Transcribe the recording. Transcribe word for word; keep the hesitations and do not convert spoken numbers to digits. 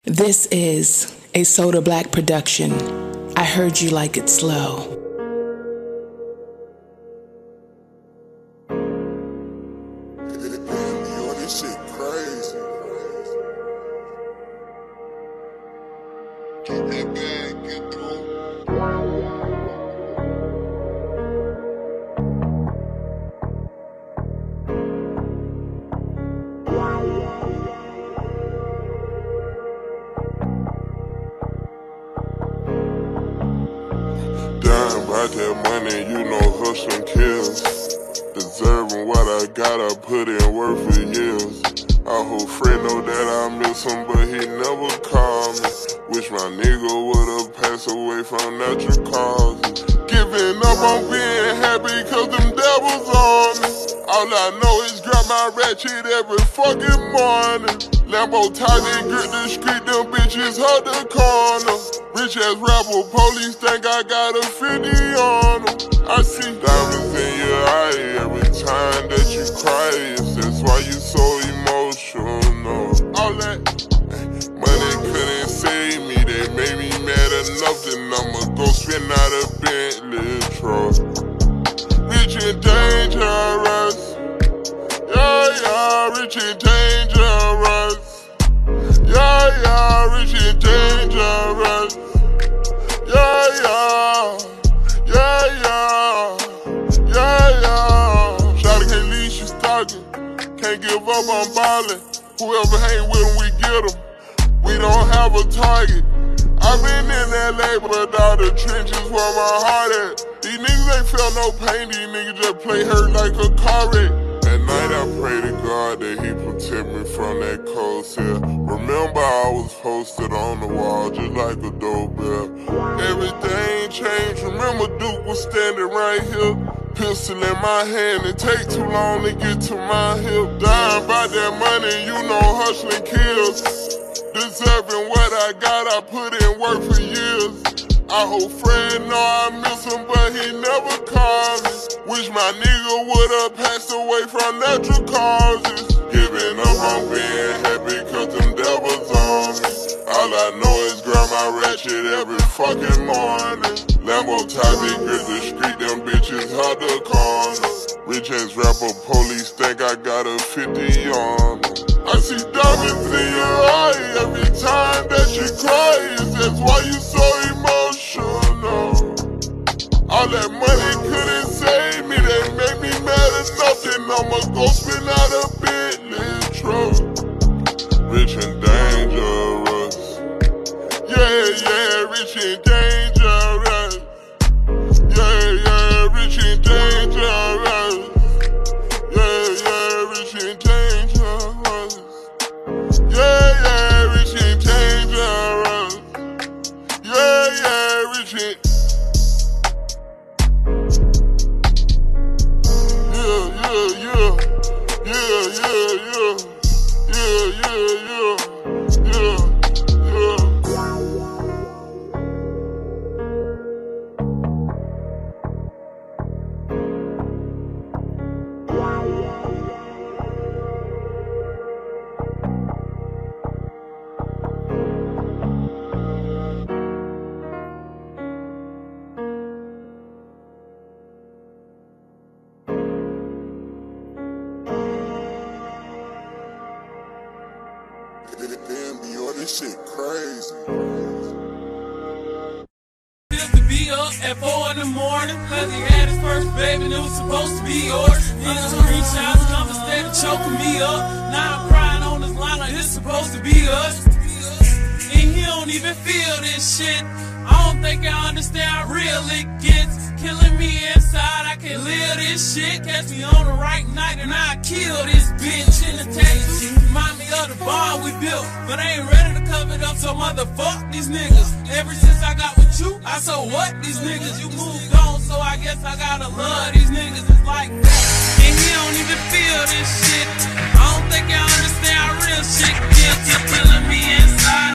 This is a Soda Black production. I heard you like it slow. This shit crazy. Get that bag, get through. Dying by that money, you know hustling kills. Deserving what I got, I put in work for years. I hope Fred know that I miss him, but he never called me. Wish my nigga would've passed away from natural causes. Giving up on being happy cause them devils on me. All I know is grab my ratchet every fucking morning. Lambo Tiger grip the street, them bitches hug the corner. Rich ass rapper, police think I got a fifty on them. I see diamonds in your eye every time that you cry. That's why you so emotional. All that money couldn't save me. They made me mad enough, then I'ma go spin out a Bentley truck. Rich and dangerous. Yeah, yeah, rich and dangerous. Yeah, yeah, rich and dangerous. Yeah, yeah, yeah, yeah, yeah, yeah. Shawty can't leave, she stalking. Can't give up, I'm ballin'. Whoever hang with them, we get them. We don't have a target. I've been in L A, but all the trenches where my heart at. These niggas ain't felt no pain, these niggas just play hurt like a car wreck. At night I pray to God that he protect me from that cold cell. Remember I was posted on the wall just like a doorbell. Everything changed, remember Duke was standing right here. Pistol in my hand, it take too long to get to my hip. Dying by that money, you know hustling kills. Deserving what I got, I put in work for years. I hope Fred know I miss him, but he never called me. Wish my nigga would've passed away from natural causes. Giving up on being happy cause them devils on me. All I know is grab my ratchet every fucking morning. Lambo Tiger grip the street, them bitches hug the corner. Rich ass rapper, police think I got a fifty on them. I see diamonds in your eye every time that you cry. That's why you so emotional. All that money couldn't save me. They made me mad enough, then I'ma go spin out a Bentley truck. Rich and dangerous. Yeah, yeah, rich and dangerous. Yeah, yeah, rich and dangerous. Yeah, yeah, rich and dangerous. Yeah, yeah, rich and dangerous. Yeah, yeah, rich and yeah, yeah, yeah, yeah, yeah, yeah, yeah, yeah, yeah, yeah. Damn, B O, this shit crazy. To be up at four in the morning, cause he had his first baby and it was supposed to be yours. Niggas screenshots come instead of choking me up. Now I'm crying on this line like it's supposed to be us. And he don't even feel this shit. I don't think I understand how real it gets. Killing me inside, I can't live this shit. Catch me on the right night and I kill this bitch in the taxi. Remind me of the bar we built, but I ain't ready to cover it up, so motherfuck these niggas. Ever since I got with you, I so what these niggas? You moved on, so I guess I gotta love these niggas. It's like that. And he don't even feel this shit. I don't think I understand how real shit